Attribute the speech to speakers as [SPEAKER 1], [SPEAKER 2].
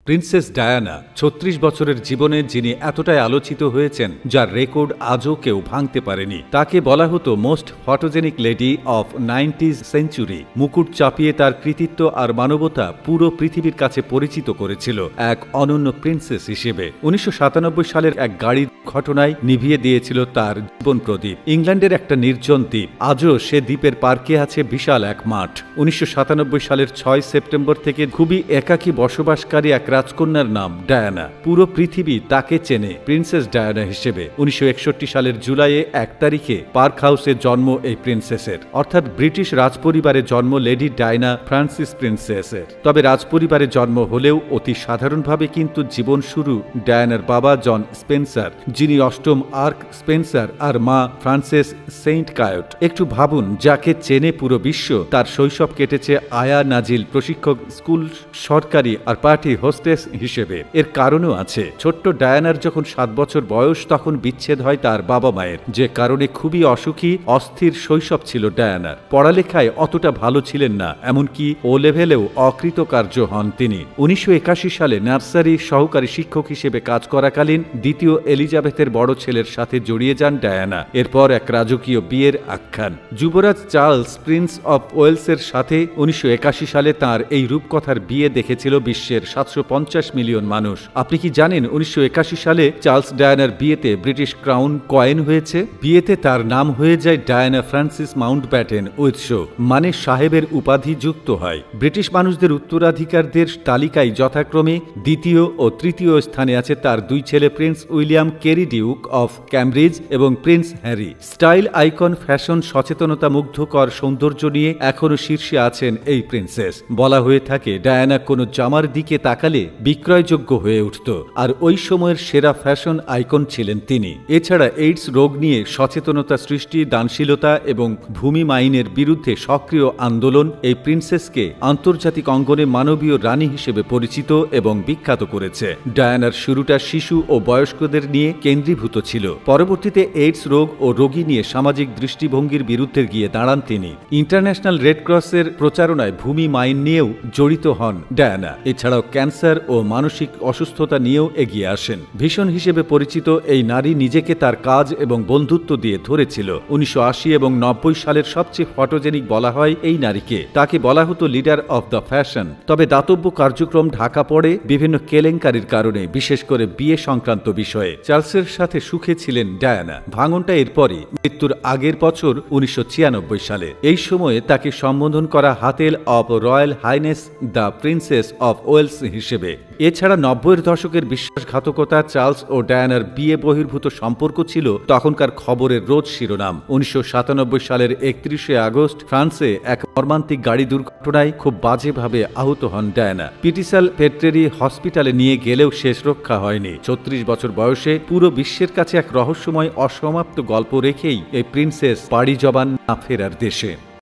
[SPEAKER 1] Princess Diana ৩৬ বছরের জীবনে যিনি এতটাই আলোচিত হয়েছেন যার রেকর্ড আজও কেউ ভাঙতে পারেনি। তাকে বলা হতো most photogenic lady of 90s century. মুকুট চাপিয়ে তার কৃতিত্ব আর মানবতা পুরো পৃথিবীর কাছে পরিচিত করেছিল এক অনন্য প্রিন্সেস হিসেবে। ১৯৯৭ সালের এক গাড়ির ঘটনায় নিভিয়ে দিয়েছিল তার জীবন প্রদীপ। ইংল্যান্ডের একটা নির্জন দ্বীপ, আজও সে দ্বীপের পার্কে আছে বিশাল এক মাঠ। ১৯৯৭ সালের ৬ সেপ্টেম্বর থেকে খুবই একাকী বসবাসকারী এক রাজকন্যার নাম ডায়ানা। পুরো পৃথিবী তাকে চেনে প্রিন্সেস ডায়ানা হিসেবে। ১৯৬১ সালের জুলাইয়ে ১ তারিখে পার্ক হাউসে জন্ম এই প্রিন্সেসের, অর্থাৎ ব্রিটিশ রাজপরিবারে জন্ম লেডি ডায়ানা ফ্রান্সিস প্রিন্সেসের। তবে রাজপরিবারে জন্ম হলেও অতি সাধারণভাবে কিন্তু জীবন শুরু ডায়ানার বাবা জন স্পেন্সার, যিনি অষ্টম আর্ক স্পেন্সার, আর মা ফ্রান্সেস সেইন্ট কায়ট। একটু ভাবুন, যাকে চেনে পুরো বিশ্ব, তার শৈশব কেটেছে আয়া নাজিল প্রশিক্ষক স্কুল, সরকারি আর পার্টি হোস্টেস হিসেবে। এর কারণও আছে। ছোট্ট ডায়ানার যখন ৭ বছর বয়স তখন বিচ্ছেদ হয় তার বাবা মায়ের, যে কারণে খুবই অসুখী অস্থির শৈশব ছিল ডায়ানার। পড়ালেখায় অতটা ভালো ছিলেন না, এমনকি ও লেভেলেও অকৃতকার্য হন তিনি। ১৯৮১ সালে নার্সারি সহকারী শিক্ষক হিসেবে কাজ করাকালীন দ্বিতীয় এলিজাবেথের বড় ছেলের সাথে জড়িয়ে যান ডায়ানা। এরপর এক রাজকীয় বিয়ের আখ্যান। যুবরাজ চার্লস প্রিন্স অব ওয়েলসের সাথে ১৯৮১ সালে তাঁর এই রূপকথার বিয়ে দেখেছিল বিশ্বের ৭৫০ মিলিয়ন মানুষ। আপনি কি জানেন ১৯৮১ সালে চার্লস ডায়ানার বিয়েতে ব্রিটিশ ক্রাউন কয়েন হয়েছে? বিয়েতে তার নাম হয়ে যায় ডায়ানা ফ্রান্সিস মাউন্টব্যাটেন উইথশো, মানে সাহেবের উপাধি যুক্ত হয়। ব্রিটিশ মানুষদের উত্তরাধিকারদের তালিকায় যথাক্রমে দ্বিতীয় ও তৃতীয় স্থানে আছে তার দুই ছেলে প্রিন্স উইলিয়াম কেরি ডিউক অফ ক্যামব্রিজ এবং prince Harry. Style icon, fashion, সচেতনতা, মুগ্ধকর সৌন্দর্য নিয়ে এখনো শীর্ষে আছেন এই প্রিন্সেস। বলা হয়ে থাকে ডায়ানা কোনো জামার দিকে তাকালে বিক্রয়যোগ্য হয়ে উঠত, আর ওই সময়ের সেরা ফ্যাশন আইকন ছিলেন তিনি। এছাড়া এইডস রোগ নিয়ে সচেতনতা সৃষ্টি, দানশীলতা এবং ভূমি মাইনের বিরুদ্ধে সক্রিয় আন্দোলন এই প্রিন্সেসকে আন্তর্জাতিক অঙ্গনে মানবীয় রানী হিসেবে পরিচিত এবং বিখ্যাত করেছে। ডায়ানার শুরুটা শিশু ও বয়স্কদের নিয়ে কেন্দ্রীভূত ছিল। পরবর্তীতে এইডস রোগ ও রোগী নিয়ে সামাজিক দৃষ্টিভঙ্গির বিরুদ্ধে গিয়ে দাঁড়ান তিনি। ইন্টারন্যাশনাল রেড ক্রসের প্রচারণায় ভূমি মাইন নিয়েও জড়িত হন ডায়ানা। এছাড়াও ক্যান্সার ও মানসিক অসুস্থতা নিয়েও এগিয়ে আসেন। ভীষণ হিসেবে পরিচিত এই নারী নিজেকে তার কাজ এবং বন্ধুত্ব দিয়ে ধরেছিল। ১৯৮০ এবং ৯০ সালের সবচেয়ে ফটোজেনিক বলা হয় এই নারীকে। তাকে বলা হতো লিডার অফ দ্য ফ্যাশন। তবে দাতব্য কার্যক্রম ঢাকা পড়ে বিভিন্ন কেলেঙ্কারির কারণে, বিশেষ করে বিয়ে সংক্রান্ত বিষয়ে। চার্লসের সাথে সুখে ছিলেন ডায়ানা। ভাঙনটা এরপরই, মৃত্যুর আগের বছর ১৯৯৬ সালে। এই সময়ে তাকে সম্বোধন করা হাতেল of royal highness the princess of Wales হিসেবে। এছাড়া ৯০-এর দশকের বিশ্বাসঘাতকতা, চার্লস ও ডায়ানার বিয়ে বহির্ভূত সম্পর্ক ছিল তখনকার খবরের রোজ শিরোনাম। ১৯৯৭ সালের ৩১শে আগস্ট ফ্রান্সে এক মর্মান্তিক গাড়ি দুর্ঘটনায় খুব বাজেভাবে আহত হন ডায়ানা। পিটিসাল পেট্রেরি হসপিটালে নিয়ে গেলেও শেষ রক্ষা হয়নি। ৩৬ বছর বয়সে পুরো বিশ্বের কাছে এক রহস্যময় অসমাপ্ত গল্প রেখেই এই প্রিন্সেস পাড়ি জমান না ফেরার দেশে।